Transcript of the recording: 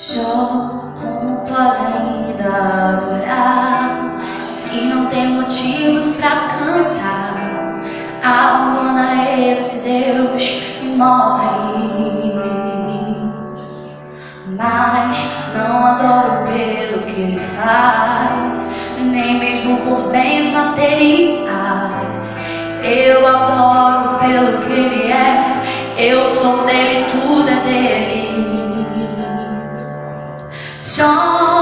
Jó, como pode ainda adorar se não tem motivos pra cantar? Abandona esse Deus e morre. Mas não adoro pelo que ele faz, nem mesmo por bens materiais. Eu adoro pelo que ele é, eu sou dele, tudo é dele. Jó